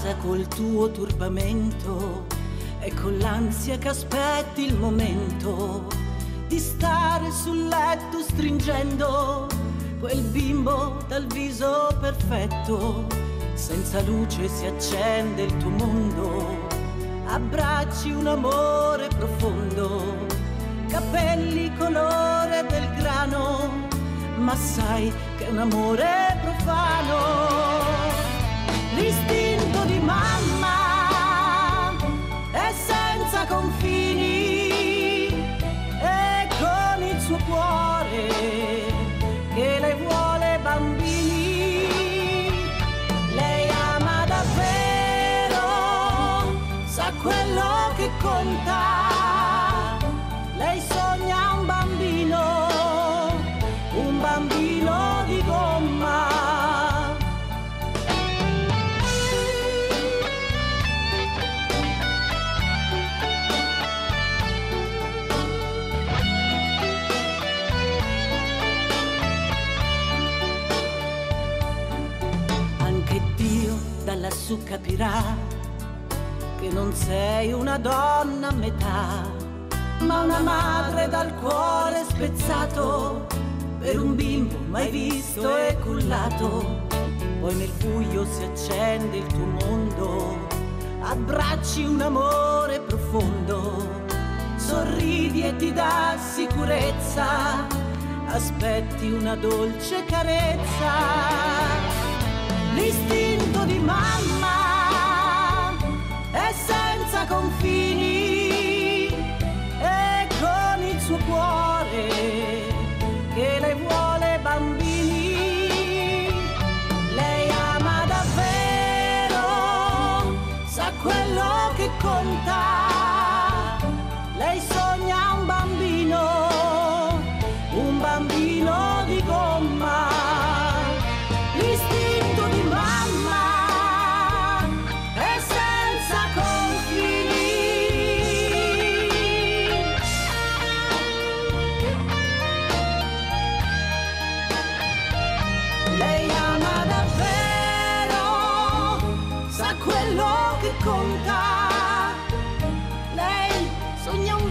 casa col tuo turbamento e con l'ansia che aspetti il momento di stare sul letto stringendo quel bimbo dal viso perfetto. Senza luce si accende il tuo mondo, abbracci un amore profondo, capelli colore del grano, ma sai che è un amore profano. L'istinto di mamma è senza confini e con il suo cuore che lei vuole bambini. Lei ama davvero, sa quello che conta. Lei sogna un bambino di gomma. Anche Dio da lassù capirà che non sei una donna a metà, ma una madre dal cuore spezzato per un bimbo mai visto e cullato. Poi nel buio si accende il tuo mondo, abbracci un amore profondo, sorridi e ti dà sicurezza, aspetti una dolce carezza. L'istinto di mamma è senza confini e con il suo cuore che lei vuole bambini. Lei ama davvero, sa quello che conta. Lei sogna un bambino di gomma. L'istinto di mamma è senza confini. Lei ama davvero, sa quello che conta. Lei sogna un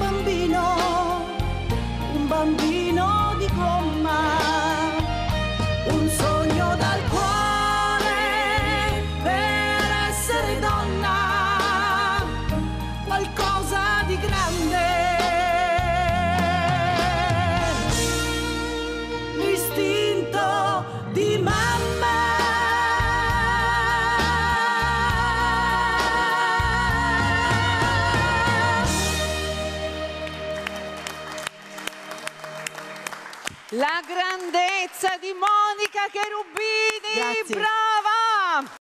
bambino di gomma. Un sogno dal cuore per essere donna, qualcosa di grande. L'istinto di mamma. La grandezza di Monica Cherubini, Grazie. brava!